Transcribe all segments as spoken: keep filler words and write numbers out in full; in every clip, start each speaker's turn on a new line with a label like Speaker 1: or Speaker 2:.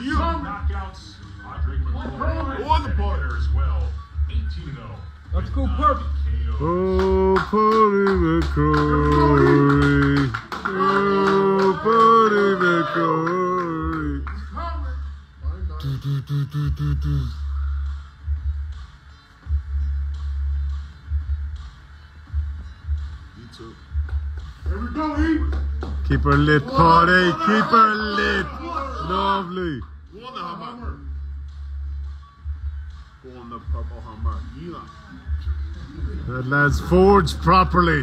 Speaker 1: you. Knockouts. Drake McCoy on the border as well. eighteen and oh.
Speaker 2: Let's go, Perp.
Speaker 3: Oh, Paddy McCoy. Oh, Paddy McCoy. Do, do, do, do, do, do.
Speaker 1: Here we go, E.
Speaker 3: Keep her lit, Paddy. Keep her lit. Lovely.
Speaker 1: Go on the hammer. Go on the purple hammer. Yeah.
Speaker 3: That lad's forged properly.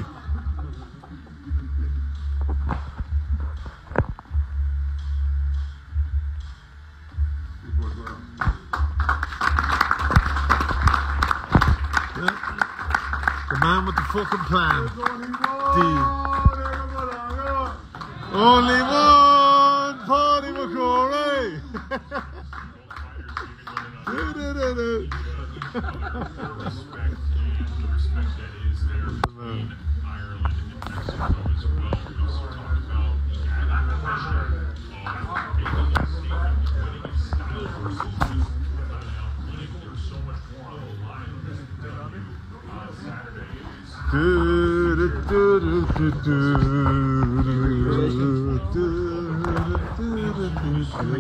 Speaker 3: Yeah. The man with the fucking plan. Deal. Only one, Paddy McCoy. Do, do, do, do, do, do.
Speaker 2: So I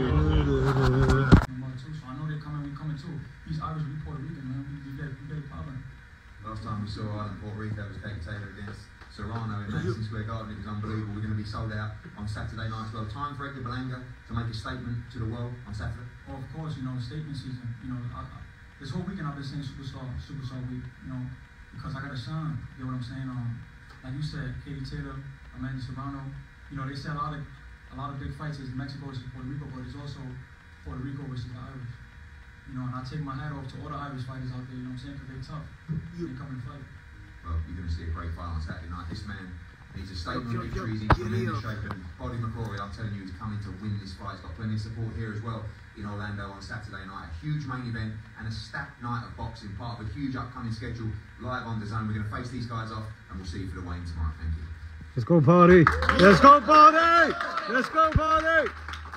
Speaker 2: know they're coming, we coming too. He's Irish, we Puerto Rican, man. We, we get we get a problem.
Speaker 4: Last time we saw Ireland Puerto Rico was Kate Taylor against Serrano in Madison Square Garden. It was unbelievable. We're going to be sold out on Saturday night as well. Time for Edgar Berlanga to make a statement to the world on Saturday.
Speaker 2: Well, of course, you know, statement season. You know, I, I, this whole weekend I've been saying Superstar, Superstar Week. You know, because I got to shine. You know what I'm saying? Um, like you said, Katie Taylor, Amanda Serrano. You know, they say a lot of a lot of big fights is Mexico versus Puerto Rico, but it's also Puerto Rico versus the Irish. You know, and I take my hat off to all the Irish fighters out there. You know what I'm saying? Because they're tough. They come and fight.
Speaker 4: Well, you're going to see a great fight on Saturday night. This man needs a statement victory. He's in tremendous shape. And Paddy McCoy, I'm telling you, he's coming to win this fight. He's got plenty of support here as well in Orlando on Saturday night. A huge main event and a stacked night of boxing, part of a huge upcoming schedule live on D A Z N. We're going to face these guys off and we'll see you for the weigh-in tomorrow. Thank you.
Speaker 3: Let's go, Paddy. Let's go, Paddy. Let's go, Paddy.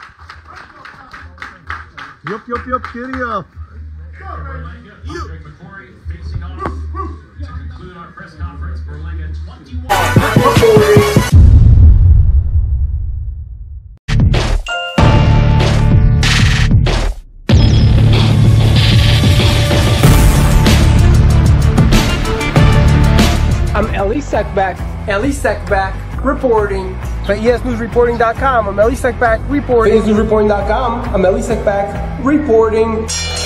Speaker 3: Yup, yup, yup, giddy up.
Speaker 1: Drake McCoy facing off to conclude our press conference. Berlanga twenty-one.
Speaker 5: I'm Elie Seckbach, Elie Seckbach, reporting for E S News Reporting dot com. I'm Elie Seckbach, reporting. For E S News Reporting dot com, I'm Elie Seckbach, reporting.